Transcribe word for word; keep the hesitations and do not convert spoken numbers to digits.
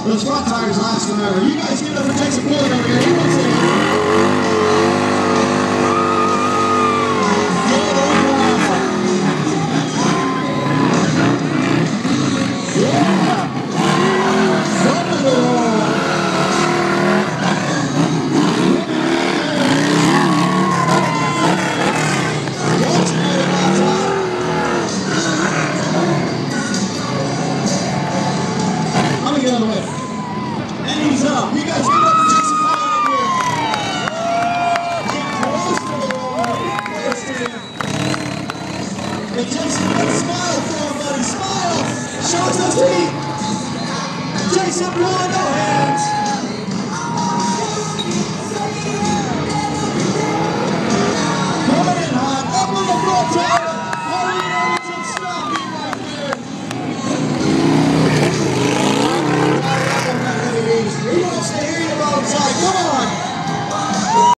Those front tires last forever. You guys give it up for Jason Boyd over here. He wants it. And he's up. You guys give it up for Jason Boyd over here. Get close to the wall. Close to him. And Jason, smile for him, buddy. Smile. Show us those feet. Jason Boyd, no hands. Coming in hot. Up on the front tire. Harley Davidson Stunt right there. He wants to hear you outside. Come on.